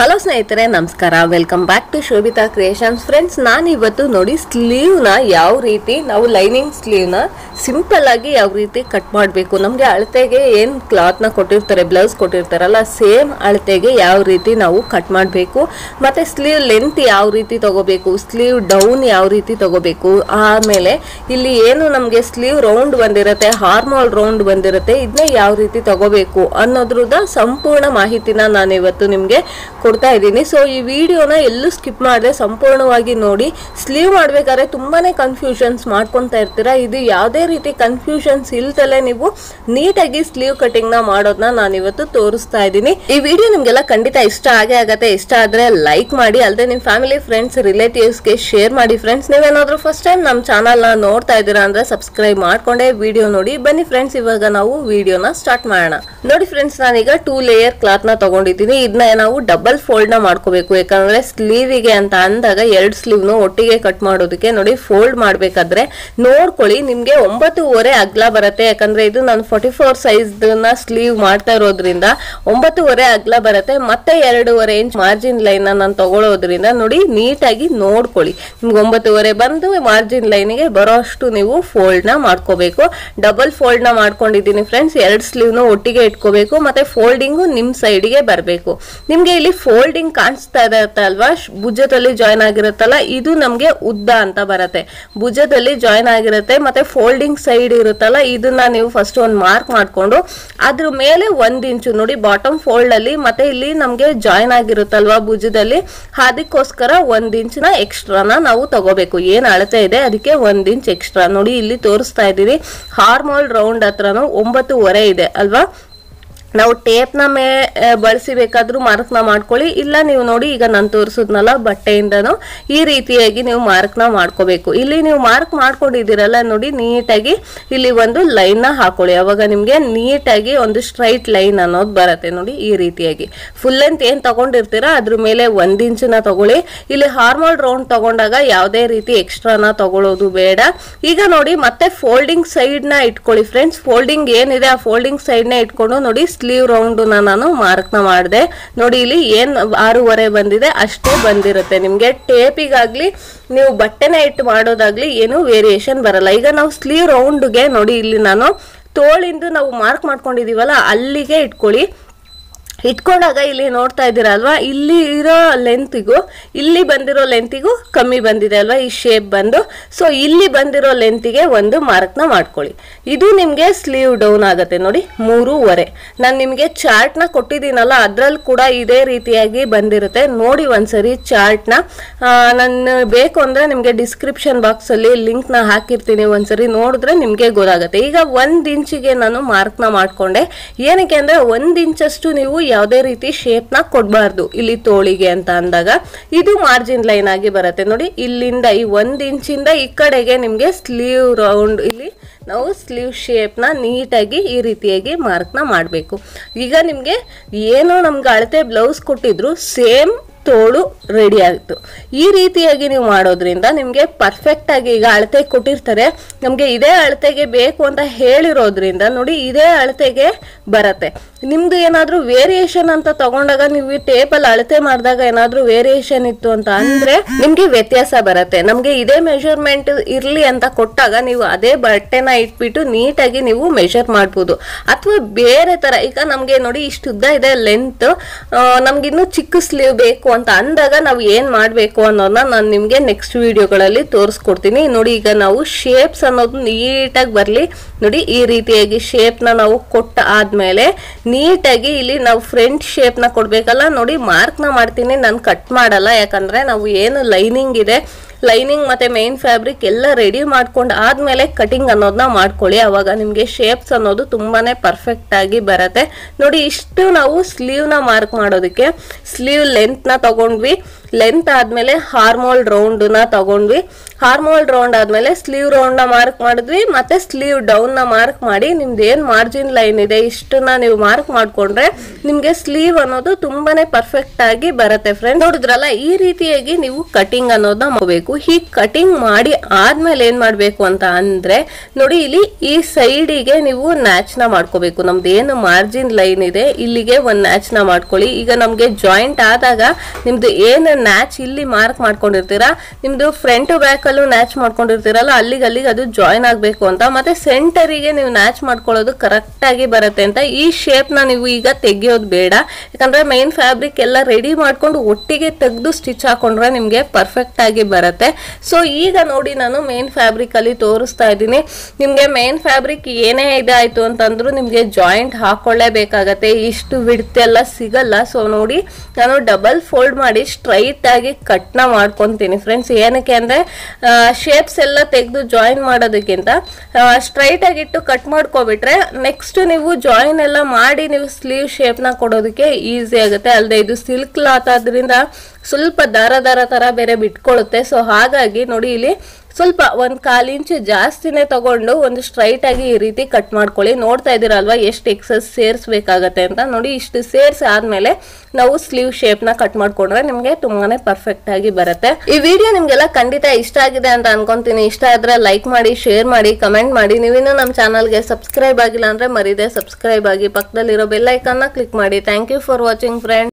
Hello ಸ್ನೇಹಿತರೆ, ನಮಸ್ಕಾರ. Welcome back to Shobhita creations. Friends, ನಾನು ಇವತ್ತು ನೋಡಿ ಸ್ಲೀವ್ನ ಯಾವ ರೀತಿ ನಾವು ಲೈನಿಂಗ್ ಸ್ಲೀವ್ನ ಸಿಂಪಲ್ ಆಗಿ ಯಾವ ರೀತಿ ಕಟ್ ಮಾಡಬೇಕು, ನಮಗೆ ಅಳತೆಗೆ ಏನು ಕ್ಲಾತ್ನ ಕೊಟ್ಟಿರ್ತಾರೆ, ಬ್ಲೌಸ್ ಕೊಟ್ಟಿರ್ತಾರಲ್ಲ, ಸೇಮ್ ಅಳತೆಗೆ ಯಾವ ರೀತಿ ನಾವು ಕಟ್ ಮಾಡಬೇಕು, ಮತ್ತು ಸ್ಲೀವ್ ಲೆಂತ್ ಯಾವ ರೀತಿ ತಗೋಬೇಕು, ಸ್ಲೀವ್ ಡೌನ್ ಯಾವ ರೀತಿ ತಗೋಬೇಕು, ಆಮೇಲೆ ಇಲ್ಲಿ ಏನು ನಮಗೆ ಸ್ಲೀವ್ ರೌಂಡ್ ಬಂದಿರುತ್ತೆ, ಹಾರ್ಮೋಲ್ ರೌಂಡ್ ಬಂದಿರುತ್ತೆ, ಇದನ್ನ ಯಾವ ರೀತಿ ತಗೋಬೇಕು ಅನ್ನೋದ್ರದ ಸಂಪೂರ್ಣ ಮಾಹಿತಿನ ನಾನು ಇವತ್ತು ನಿಮಗೆ ಕೊಡ್ತಾ ಇದ್ದೀನಿ. ಸೊ ಈ ವಿಡಿಯೋನ ಎಲ್ಲೂ ಸ್ಕಿಪ್ ಮಾಡದೆ ಸಂಪೂರ್ಣವಾಗಿ ನೋಡಿ. ಸ್ಲೀವ್ ಮಾಡ್ಬೇಕಾದ್ರೆ ತುಂಬಾನೇ ಕನ್ಫ್ಯೂಷನ್ಸ್ ಮಾಡ್ಕೊತಾ ಇರ್ತೀರಾ. ಇದು ಯಾವುದೇ ರೀತಿ ಕನ್ಫ್ಯೂಷನ್ಸ್ ಇಲ್ದಲೆ ನೀವು ನೀಟಾಗಿ ಸ್ಲೀವ್ ಕಟಿಂಗ್ ನ ಮಾಡೋದನ್ನ ನಾನು ಇವತ್ತು ತೋರಿಸ್ತಾ ಇದ್ದೀನಿ. ಈ ವಿಡಿಯೋ ನಿಮ್ಗೆಲ್ಲ ಖಂಡಿತ ಇಷ್ಟ ಆಗತ್ತೆ. ಇಷ್ಟ ಆದ್ರೆ ಲೈಕ್ ಮಾಡಿ, ಅಲ್ಲದೆ ನಿಮ್ ಫ್ಯಾಮಿಲಿ, ಫ್ರೆಂಡ್ಸ್, ರಿಲೇಟಿವ್ಸ್ಗೆ ಶೇರ್ ಮಾಡಿ. ಫ್ರೆಂಡ್ಸ್, ನೀವೇನಾದ್ರೂ ಫಸ್ಟ್ ಟೈಮ್ ನಮ್ಮ ಚಾನಲ್ ನ ನೋಡ್ತಾ ಇದ್ದೀರಾ ಅಂದ್ರೆ ಸಬ್ಸ್ಕ್ರೈಬ್ ಮಾಡ್ಕೊಂಡೆ ವಿಡಿಯೋ ನೋಡಿ. ಬನ್ನಿ ಫ್ರೆಂಡ್ಸ್, ಇವಾಗ ನಾವು ವಿಡಿಯೋನ ಸ್ಟಾರ್ಟ್ ಮಾಡೋಣ. ನೋಡಿ ಫ್ರೆಂಡ್ಸ್, ನಾನೀಗ 2 ಲೇಯರ್ ಕ್ಲಾತ್ ನ ತಗೊಂಡಿದ್ದೀನಿ. ಇದನ್ನ ನಾವು ಡಬಲ್ ಫೋಲ್ಡ್ ನ ಮಾಡ್ಕೋಬೇಕು. ಯಾಕಂದ್ರೆ ಸ್ಲೀವಿಗೆ ಅಂತ ಅಂದಾಗ 2 ಸ್ಲೀವ್ ಒಟ್ಟಿಗೆ ಕಟ್ ಮಾಡೋದಕ್ಕೆ ನೋಡಿ ಫೋಲ್ಡ್ ಮಾಡ್ಬೇಕಾದ್ರೆ ನೋಡ್ಕೊಳ್ಳಿ, ನಿಮ್ಗೆ 9.5 ಅಗ್ಲ ಬರುತ್ತೆ. ಯಾಕಂದ್ರೆ ಇದು ನಾನು 44 ಸೈಜ್ ನ ಸ್ಲೀವ್ ಮಾಡ್ತಾ ಇರೋದ್ರಿಂದ 9.5 ಅಗ್ಲ ಬರುತ್ತೆ. ಮತ್ತೆ 2.5 ಇಂಚ್ ಮಾರ್ಜಿನ್ ಲೈನ್ ನಾನು ತಗೊಳ್ಳೋದ್ರಿಂದ ನೋಡಿ ನೀಟಾಗಿ ನೋಡ್ಕೊಳ್ಳಿ. ನಿಮ್ಗೆ 9.5 ಬಂದು ಮಾರ್ಜಿನ್ ಲೈನ್ಗೆ ಬರೋ ಅಷ್ಟು ನೀವು ಫೋಲ್ಡ್ ನ ಮಾಡ್ಕೋಬೇಕು. ಡಬಲ್ ಫೋಲ್ಡ್ ನ ಮಾಡ್ಕೊಂಡಿದ್ದೀನಿ ಫ್ರೆಂಡ್ಸ್. 2 ಸ್ಲೀವ್ ಒಟ್ಟಿಗೆ ಇಟ್ಕೋಬೇಕು. ಮತ್ತೆ ಫೋಲ್ಡಿಂಗು ನಿಮ್ ಸೈಡ್ಗೆ ಬರಬೇಕು. ನಿಮ್ಗೆ ಇಲ್ಲಿ ಫೋಲ್ಡಿಂಗ್ ಕಾಣಿಸ್ತಾ ಇರುತ್ತೆ ಅಲ್ವಾ, ಭುಜದಲ್ಲಿ ಜಾಯಿನ್ ಆಗಿರುತ್ತಲ್ಲ, ಇದು ನಮ್ಗೆ ಉದ್ದ ಅಂತ ಬರುತ್ತೆ. ಭುಜದಲ್ಲಿ ಜಾಯಿನ್ ಆಗಿರುತ್ತೆ. ಮತ್ತೆ ಫೋಲ್ಡಿಂಗ್ ಸೈಡ್ ಇರುತ್ತಲ್ಲ, ಇದನ್ನ ನೀವು ಫಸ್ಟ್ ಒಂದು ಮಾರ್ಕ್ ಮಾಡ್ಕೊಂಡು ಅದ್ರ ಮೇಲೆ 1 ಇಂಚು ನೋಡಿ ಬಾಟಮ್ ಫೋಲ್ಡ್ ಅಲ್ಲಿ, ಮತ್ತೆ ಇಲ್ಲಿ ನಮ್ಗೆ ಜಾಯಿನ್ ಆಗಿರುತ್ತಲ್ವಾ ಭುಜದಲ್ಲಿ, ಅದಕ್ಕೋಸ್ಕರ 1 ಇಂಚ್ನ ಎಕ್ಸ್ಟ್ರಾನ ನಾವು ತಗೋಬೇಕು. ಏನ್ ಅಳತೆ ಇದೆ ಅದಕ್ಕೆ 1 ಇಂಚ್ ಎಕ್ಸ್ಟ್ರಾ ನೋಡಿ ಇಲ್ಲಿ ತೋರಿಸ್ತಾ ಇದ್ದೀರಿ. ಹಾರ್ಮೋಲ್ ರೌಂಡ್ ಹತ್ರನು 9.5 ಇದೆ ಅಲ್ವಾ. ನಾವು ಟೇಪ್ನ ಬಳಸಿ ಬೇಕಾದ್ರೂ ಮಾರ್ಕ್ನ ಮಾಡ್ಕೊಳ್ಳಿ. ಇಲ್ಲ ನೀವು ನೋಡಿ, ಈಗ ನಾನು ತೋರಿಸಿದ್ನಲ್ಲ ಬಟ್ಟೆಯಿಂದನೂ ಈ ರೀತಿಯಾಗಿ ನೀವು ಮಾರ್ಕ್ನ ಮಾಡ್ಕೋಬೇಕು. ಇಲ್ಲಿ ನೀವು ಮಾರ್ಕ್ ಮಾಡ್ಕೊಂಡಿದ್ದೀರಲ್ಲ ನೋಡಿ, ನೀಟಾಗಿ ಇಲ್ಲಿ ಒಂದು ಲೈನ್ ನ ಹಾಕೊಳ್ಳಿ. ಅವಾಗ ನಿಮ್ಗೆ ನೀಟಾಗಿ ಒಂದು ಸ್ಟ್ರೈಟ್ ಲೈನ್ ಅನ್ನೋದು ಬರುತ್ತೆ ನೋಡಿ. ಈ ರೀತಿಯಾಗಿ ಫುಲ್ ಲೆಂತ್ ಏನ್ ತಗೊಂಡಿರ್ತೀರಾ ಅದ್ರ ಮೇಲೆ 1 ಇಂಚನ್ನ ತಗೊಳ್ಳಿ. ಇಲ್ಲಿ ಹಾರ್ಮೋಲ್ ರೌಂಡ್ ತಗೊಂಡಾಗ ಯಾವುದೇ ರೀತಿ ಎಕ್ಸ್ಟ್ರಾನ ತಗೊಳ್ಳೋದು ಬೇಡ. ಈಗ ನೋಡಿ ಮತ್ತೆ ಫೋಲ್ಡಿಂಗ್ ಸೈಡ್ ನ ಇಟ್ಕೊಳ್ಳಿ ಫ್ರೆಂಡ್ಸ್. ಫೋಲ್ಡಿಂಗ್ ಏನಿದೆ ಆ ಫೋಲ್ಡಿಂಗ್ ಸೈಡ್ ನ ಇಟ್ಕೊಂಡು ನೋಡಿ ಸ್ಲೀವ್ ರೌಂಡ್ ನಾನು ಮಾರ್ಕ್ ನ ಮಾಡಿದೆ ನೋಡಿ. ಇಲ್ಲಿ ಏನ್ 6.5 ಬಂದಿದೆ ಅಷ್ಟೇ ಬಂದಿರುತ್ತೆ. ನಿಮ್ಗೆ ಟೇಪಿಗಾಗ್ಲಿ ನೀವು ಬಟ್ಟೆನ ಇಟ್ಟು ಮಾಡೋದಾಗ್ಲಿ ಏನು ವೇರಿಯೇಷನ್ ಬರಲ್ಲ. ಈಗ ನಾವು ಸ್ಲೀವ್ ರೌಂಡ್ಗೆ ನೋಡಿ, ಇಲ್ಲಿ ನಾನು ತೋಳಿಂದು ನಾವು ಮಾರ್ಕ್ ಮಾಡ್ಕೊಂಡಿದೀವಲ್ಲ ಅಲ್ಲಿಗೆ ಇಟ್ಕೊಳ್ಳಿ. ಇಟ್ಕೊಂಡಾಗ ಇಲ್ಲಿ ನೋಡ್ತಾ ಇದ್ದೀರಾ ಅಲ್ವಾ, ಇಲ್ಲಿ ಇರೋ ಲೆಂತಿಗೂ ಇಲ್ಲಿ ಬಂದಿರೋ ಲೆಂತಿಗೂ ಕಮ್ಮಿ ಬಂದಿದೆ ಅಲ್ವಾ ಈ ಶೇಪ್ ಬಂದು. ಸೊ ಇಲ್ಲಿ ಬಂದಿರೋ ಲೆಂತಿಗೆ ಒಂದು ಮಾರ್ಕ್ನ ಮಾಡ್ಕೊಳ್ಳಿ. ಇದು ನಿಮ್ಗೆ ಸ್ಲೀವ್ ಡೌನ್ ಆಗುತ್ತೆ ನೋಡಿ 3.5. ನಾನು ನಿಮ್ಗೆ ಚಾರ್ಟ್ ನ ಕೊಟ್ಟಿದ್ದೀನಲ್ಲ ಅದ್ರಲ್ಲಿ ಕೂಡ ಇದೇ ರೀತಿಯಾಗಿ ಬಂದಿರುತ್ತೆ. ನೋಡಿ ಒಂದ್ಸರಿ ಚಾರ್ಟ್ ನ. ನಾನು ಬೇಕು ಅಂದ್ರೆ ನಿಮ್ಗೆ ಡಿಸ್ಕ್ರಿಪ್ಷನ್ ಬಾಕ್ಸ್ ಅಲ್ಲಿ ಲಿಂಕ್ ನ ಹಾಕಿರ್ತೀನಿ, ಒಂದ್ಸರಿ ನೋಡಿದ್ರೆ ನಿಮ್ಗೆ ಗೊತ್ತಾಗುತ್ತೆ. ಈಗ 1 ಇಂಚಿಗೆ ನಾನು ಮಾರ್ಕ್ ನ ಮಾಡ್ಕೊಂಡೆ. ಏನಕ್ಕೆ ಅಂದ್ರೆ 1 ಇಂಚಷ್ಟು ನೀವು ಯಾವುದೇ ರೀತಿ ಶೇಪ್ ನ ಕೊಡಬಾರ್ದು ಇಲ್ಲಿ ತೋಳಿಗೆ ಅಂತ ಅಂದಾಗ. ಇದು ಮಾರ್ಜಿನ್ ಲೈನ್ ಆಗಿ ಬರುತ್ತೆ ನೋಡಿ. ಇಲ್ಲಿಂದ ಈ 1 ಇಂಚಿಂದ ಈ ಕಡೆಗೆ ನಿಮ್ಗೆ ಸ್ಲೀವ್ ರೌಂಡ್, ಇಲ್ಲಿ ನಾವು ಸ್ಲೀವ್ ಶೇಪ್ ನ ನೀಟಾಗಿ ಈ ರೀತಿಯಾಗಿ ಮಾರ್ಕ್ ನ ಮಾಡಬೇಕು. ಈಗ ನಿಮ್ಗೆ ಏನು ನಮ್ಗೆ ಅಳತೆ ಬ್ಲೌಸ್ ಕೊಟ್ಟಿದ್ರು ಸೇಮ್ ತೋಳು ರೆಡಿ ಆಯಿತು. ಈ ರೀತಿಯಾಗಿ ನೀವು ಮಾಡೋದ್ರಿಂದ ನಿಮಗೆ ಪರ್ಫೆಕ್ಟ್ ಆಗಿ, ಈಗ ಅಳತೆ ಕೊಟ್ಟಿರ್ತಾರೆ ನಮಗೆ ಇದೇ ಅಳತೆಗೆ ಬೇಕು ಅಂತ ಹೇಳಿರೋದ್ರಿಂದ ನೋಡಿ ಇದೇ ಅಳತೆಗೆ ಬರುತ್ತೆ. ನಿಮ್ದು ಏನಾದ್ರೂ ವೇರಿಯೇಷನ್ ಅಂತ ತಗೊಂಡಾಗ ನೀವು ಟೇಬಲ್ ಅಳತೆ ಮಾಡಿದಾಗ ಏನಾದ್ರೂ ವೇರಿಯೇಷನ್ ಇತ್ತು ಅಂತ ಅಂದ್ರೆ ನಿಮ್ಗೆ ವ್ಯತ್ಯಾಸ ಬರುತ್ತೆ. ನಮ್ಗೆ ಇದೇ ಮೆಷರ್ಮೆಂಟ್ ಇರ್ಲಿ ಅಂತ ಕೊಟ್ಟಾಗ ನೀವು ಅದೇ ಬಟ್ಟೆನ ಇಟ್ಬಿಟ್ಟು ನೀಟಾಗಿ ನೀವು ಮೆಷರ್ ಮಾಡ್ಬೋದು. ಅಥವಾ ಬೇರೆ ತರ, ಈಗ ನಮ್ಗೆ ನೋಡಿ ಇಷ್ಟು ಉದ್ದ ಇದೆ ಲೆಂತ್, ನಮ್ಗೆ ಇನ್ನೂ ಚಿಕ್ಕ ಸ್ಲೀವ್ ಬೇಕು ಅಂತ ಅಂದಾಗ ನಾವು ಏನ್ ಮಾಡ್ಬೇಕು ಅನ್ನೋದನ್ನ ನಾನು ನಿಮ್ಗೆ ನೆಕ್ಸ್ಟ್ ವಿಡಿಯೋಗಳಲ್ಲಿ ತೋರಿಸ್ಕೊಡ್ತೀನಿ ನೋಡಿ. ಈಗ ನಾವು ಶೇಪ್ಸ್ ಅನ್ನೋದು ನೀಟಾಗಿ ಬರ್ಲಿ ನೋಡಿ. ಈ ರೀತಿಯಾಗಿ ಶೇಪ್ ನ ನಾವು ಕೊಟ್ಟ ಆದ್ಮೇಲೆ ನೀಟಾಗಿ ಇಲ್ಲಿ ನಾವು ಫ್ರಂಟ್ ಶೇಪ್ ನ ಕೊಡ್ಬೇಕಲ್ಲ ನೋಡಿ, ಮಾರ್ಕ್ ನ ಮಾಡ್ತೀನಿ, ನಾನು ಕಟ್ ಮಾಡಲ್ಲ. ಯಾಕಂದ್ರೆ ನಾವು ಏನು ಲೈನಿಂಗ್ ಇದೆ, ಲೈನಿಂಗ್ ಮತ್ತೆ ಮೇನ್ ಫ್ಯಾಬ್ರಿಕ್ ಎಲ್ಲ ರೆಡಿ ಮಾಡ್ಕೊಂಡು ಆದ್ಮೇಲೆ ಕಟಿಂಗ್ ಅನ್ನೋದನ್ನ ಮಾಡ್ಕೊಳ್ಳಿ. ಅವಾಗ ನಿಮ್ಗೆ ಶೇಪ್ಸ್ ಅನ್ನೋದು ತುಂಬಾನೇ ಪರ್ಫೆಕ್ಟ್ ಆಗಿ ಬರುತ್ತೆ ನೋಡಿ. ಇಷ್ಟು ನಾವು ಸ್ಲೀವ್ ನ ಮಾರ್ಕ್ ಮಾಡೋದಕ್ಕೆ ಸ್ಲೀವ್ ಲೆಂತ್ ನ ತಗೊಂಡ್ವಿ. ಲೆಂತ್ ಆದ್ಮೇಲೆ ಹಾರ್ಮೋಲ್ ರೌಂಡ್ ನ ತಗೊಂಡ್ವಿ. ಹಾರ್ಮೋಲ್ ರೌಂಡ್ ಆದ್ಮೇಲೆ ಸ್ಲೀವ್ ರೌಂಡ್ ನ ಮಾರ್ಕ್ ಮಾಡಿದ್ವಿ, ಮತ್ತೆ ಸ್ಲೀವ್ ಡೌನ್ ನ ಮಾರ್ಕ್ ಮಾಡಿ ನಿಮ್ದು ಏನ್ ಮಾರ್ಜಿನ್ ಲೈನ್ ಇದೆ ಇಷ್ಟನ್ನ ನೀವು ಮಾರ್ಕ್ ಮಾಡ್ಕೊಂಡ್ರೆ ನಿಮ್ಗೆ ಸ್ಲೀವ್ ಅನ್ನೋದು ತುಂಬಾನೇ ಪರ್ಫೆಕ್ಟ್ ಆಗಿ ಬರುತ್ತೆ ಫ್ರೆಂಡ್. ನೋಡಿದ್ರಲ್ಲ, ಈ ರೀತಿಯಾಗಿ ನೀವು ಕಟಿಂಗ್ ಅನ್ನೋದನ್ನ ಮಾಡಬೇಕು. ಹೀಗೆ ಕಟಿಂಗ್ ಮಾಡಿ ಆದ್ಮೇಲೆ ಏನ್ ಮಾಡ್ಬೇಕು ಅಂತ ಅಂದ್ರೆ ನೋಡಿ, ಇಲ್ಲಿ ಈ ಸೈಡಿಗೆ ನೀವು ನ್ಯಾಚ್ ನ ಮಾಡ್ಕೋಬೇಕು. ನಮ್ದು ಏನು ಮಾರ್ಜಿನ್ ಲೈನ್ ಇದೆ ಇಲ್ಲಿಗೆ ಒಂದ್ ನ್ಯಾಚ್ ನ ಮಾಡ್ಕೊಳ್ಳಿ. ಈಗ ನಮ್ಗೆ ಜಾಯಿಂಟ್ ಆದಾಗ ನಿಮ್ದು ಏನು ನ್ಯಾಚ್ ಇಲ್ಲಿ ಮಾರ್ಕ್ ಮಾಡ್ಕೊಂಡಿರ್ತೀರಾ, ನಿಮ್ದು ಫ್ರಂಟ್ ಬ್ಯಾಕ್ ಅಲ್ಲೂ ನ್ಯಾಚ್ ಮಾಡ್ಕೊಂಡಿರ್ತೀರಲ್ಲ, ಅಲ್ಲಿಗೆ ಅದು ಜಾಯಿನ್ ಆಗ್ಬೇಕು ಅಂತ. ಮತ್ತೆ ಸೆಂಟರಿಗೆ ನೀವು ನ್ಯಾಚ್ ಮಾಡ್ಕೊಳ್ಳೋದು ಕರೆಕ್ಟ್ ಆಗಿ ಬರುತ್ತೆ ಅಂತ. ಈ ಶೇಪ್ ನ ನೀವು ಈಗ ತೆಗಿಯೋದು ಬೇಡ, ಯಾಕಂದ್ರೆ ಮೈನ್ ಫ್ಯಾಬ್ರಿಕ್ ಎಲ್ಲ ರೆಡಿ ಮಾಡ್ಕೊಂಡು ಒಟ್ಟಿಗೆ ತೆಗೆದು ಸ್ಟಿಚ್ ಹಾಕೊಂಡ್ರೆ ನಿಮ್ಗೆ ಪರ್ಫೆಕ್ಟ್ ಆಗಿ ಬರುತ್ತೆ. ಸೊ ಈಗ ನೋಡಿ, ನಾನು ಮೇನ್ ಫ್ಯಾಬ್ರಿಕ್ ಅಲ್ಲಿ ತೋರಿಸ್ತಾ ಇದ್ದೀನಿ. ನಿಮ್ಗೆ ಮೇನ್ ಫ್ಯಾಬ್ರಿಕ್ ಏನೇ ಇದಾಯ್ತು ಅಂತಂದ್ರು ನಿಮ್ಗೆ ಜಾಯಿಂಟ್ ಹಾಕೊಳ್ಳೇಬೇಕಾಗತ್ತೆ, ಇಷ್ಟು ವಿಡ್ತ್ ಎಲ್ಲ ಸಿಗಲ್ಲ. ಸೊ ನೋಡಿ, ನಾನು ಡಬಲ್ ಫೋಲ್ಡ್ ಮಾಡಿ ಸ್ಟ್ರೈಟ್ ಆಗಿ ಕಟ್ ನ ಮಾಡ್ಕೊಂತೀನಿ ಫ್ರೆಂಡ್ಸ್. ಏನಕ್ಕೆ ಅಂದ್ರೆ ಶೇಪ್ಸ್ ಎಲ್ಲ ತೆಗೆದು ಜಾಯಿನ್ ಮಾಡೋದಕ್ಕಿಂತ ಸ್ಟ್ರೈಟ್ ಆಗಿಟ್ಟು ಕಟ್ ಮಾಡ್ಕೊಬಿಟ್ರೆ ನೆಕ್ಸ್ಟ್ ನೀವು ಜಾಯಿನ್ ಎಲ್ಲ ಮಾಡಿ ನೀವು ಸ್ಲೀವ್ ಶೇಪ್ ನ ಕೊಡೋದಕ್ಕೆ ಈಸಿ ಆಗುತ್ತೆ. ಅಲ್ಲದೆ ಇದು ಸಿಲ್ಕ್ ಕ್ಲಾತ್ ಆದ್ರಿಂದ ಸ್ವಲ್ಪ ದಾರ ತರ ಬೇರೆ ಬಿಟ್ಕೊಳ್ಳುತ್ತೆ. ಸೊ ಹಾಗಾಗಿ ನೋಡಿ, ಇಲ್ಲಿ ಸ್ವಲ್ಪ 1/4 ಇಂಚು ಜಾಸ್ತಿನೇ ತಗೊಂಡು ಒಂದು ಸ್ಟ್ರೈಟ್ ಆಗಿ ಈ ರೀತಿ ಕಟ್ ಮಾಡ್ಕೊಳ್ಳಿ. ನೋಡ್ತಾ ಇದ್ದೀರಲ್ವಾ ಎಷ್ಟು ಎಕ್ಸಸ್ ಸೇರಿಸಬೇಕಾಗತ್ತೆ ಅಂತ. ನೋಡಿ, ಇಷ್ಟು ಸೇರಿಸಿ ಆದ್ಮೇಲೆ ನಾವು ಸ್ಲೀವ್ ಶೇಪ್ ನ ಕಟ್ ಮಾಡ್ಕೊಂಡ್ರೆ ನಿಮ್ಗೆ ತುಂಬಾನೇ ಪರ್ಫೆಕ್ಟ್ ಆಗಿ ಬರುತ್ತೆ. ಈ ವಿಡಿಯೋ ನಿಮ್ಗೆಲ್ಲ ಖಂಡಿತ ಇಷ್ಟ ಆಗಿದೆ ಅಂತ ಅನ್ಕೊಂತೀನಿ. ಇಷ್ಟ ಆದ್ರೆ ಲೈಕ್ ಮಾಡಿ, ಶೇರ್ ಮಾಡಿ, ಕಮೆಂಟ್ ಮಾಡಿ. ನೀವಿನ್ನೂ ನಮ್ಮ ಚಾನಲ್ಗೆ ಸಬ್ಸ್ಕ್ರೈಬ್ ಆಗಿಲ್ಲ ಅಂದ್ರೆ ಮರಿದೆ ಸಬ್ಸ್ಕ್ರೈಬ್ ಆಗಿ, ಪಕ್ಕದಲ್ಲಿರೋ ಬೆಲ್ ಐಕಾನ್ ನ ಕ್ಲಿಕ್ ಮಾಡಿ. Thank you for watching friend.